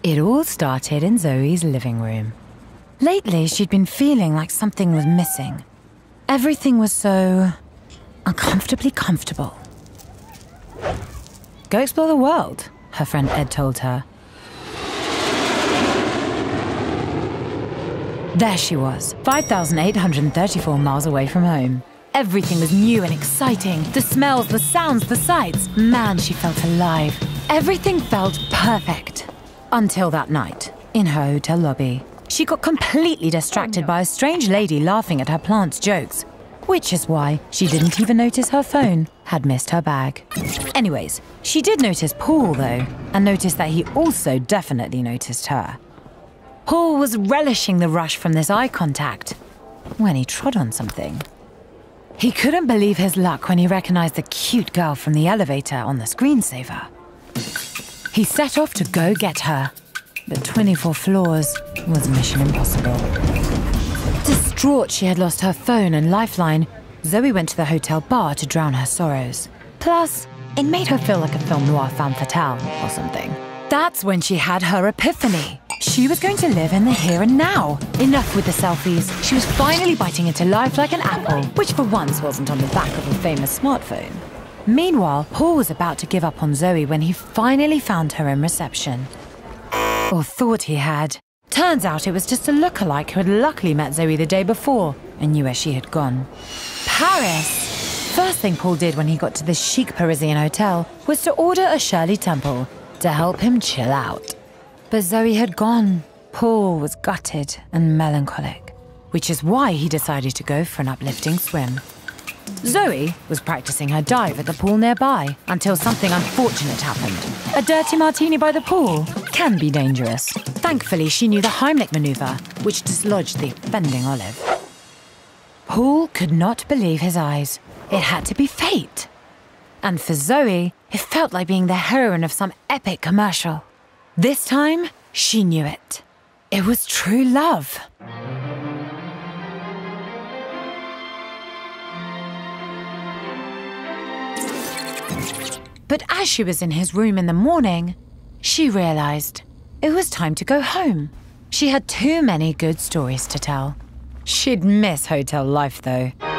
It all started in Zoe's living room. Lately, she'd been feeling like something was missing. Everything was so uncomfortably comfortable. Go explore the world, her friend Ed told her. There she was, 5,834 miles away from home. Everything was new and exciting. The smells, the sounds, the sights. Man, she felt alive. Everything felt perfect. Until that night, in her hotel lobby. She got completely distracted by a strange lady laughing at her plant's jokes, which is why she didn't even notice her phone had missed her bag. Anyways, she did notice Paul, though, and noticed that he also definitely noticed her. Paul was relishing the rush from this eye contact when he trod on something. He couldn't believe his luck when he recognized the cute girl from the elevator on the screensaver. He set off to go get her, but 24 floors was mission impossible. Distraught she had lost her phone and lifeline, Zoe went to the hotel bar to drown her sorrows. Plus, it made her feel like a film noir femme fatale or something. That's when she had her epiphany. She was going to live in the here and now. Enough with the selfies. She was finally biting into life like an apple, which for once wasn't on the back of a famous smartphone. Meanwhile, Paul was about to give up on Zoe when he finally found her in reception. Or thought he had. Turns out it was just a lookalike who had luckily met Zoe the day before and knew where she had gone. Paris! First thing Paul did when he got to this chic Parisian hotel was to order a Shirley Temple to help him chill out. But Zoe had gone. Paul was gutted and melancholic, which is why he decided to go for an uplifting swim. Zoe was practicing her dive at the pool nearby until something unfortunate happened. A dirty martini by the pool can be dangerous. Thankfully, she knew the Heimlich maneuver, which dislodged the offending olive. Paul could not believe his eyes. It had to be fate. And for Zoe, it felt like being the heroine of some epic commercial. This time, she knew it. It was true love. But as she was in his room in the morning, she realized it was time to go home. She had too many good stories to tell. She'd miss hotel life, though.